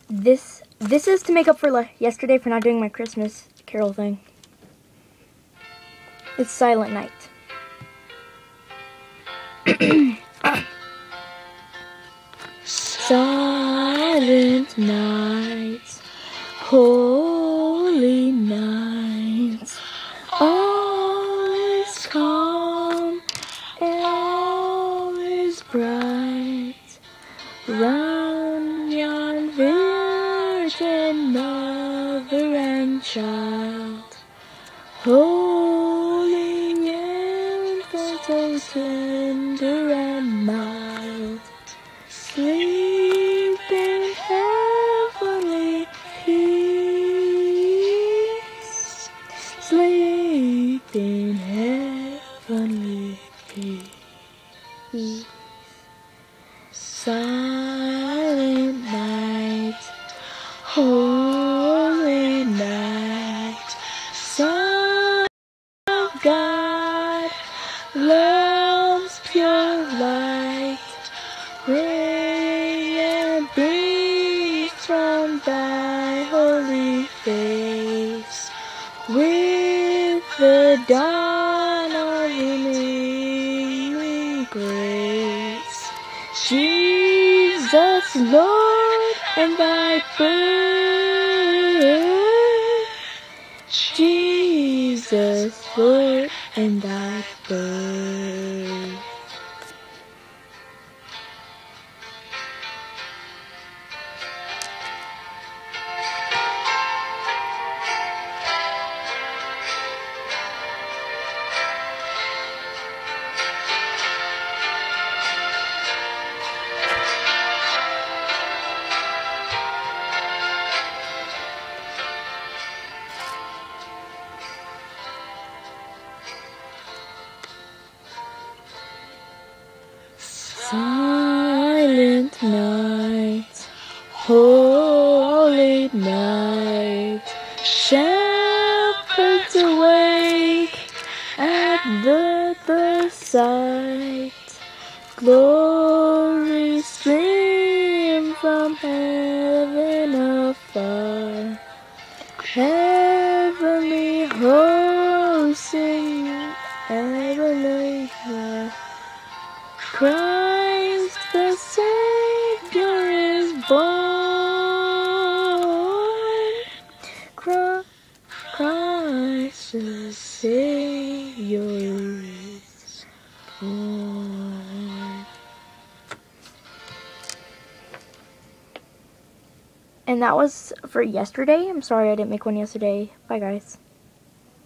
This is to make up for yesterday for not doing my Christmas Carol thing. It's Silent Night. Silent night, holy night, all is calm and all is bright. Round yon virgin mother and child, holding infant so tender and mild, sleep in heavenly peace, sleep in heavenly peace. Silent night, holy night, Son of God, love's pure light, ring and beam from thy holy face, with the dawn of renewing grace. Jesus, Lord, and thy birth. Jesus, Lord, and thy birth. Silent night, holy night, shepherds awake at the sight, glory stream from heaven afar, heavenly hosts sing heavenly high. Christ the Savior is born. Christ the Savior is born. And that was for yesterday. I'm sorry I didn't make one yesterday. Bye, guys.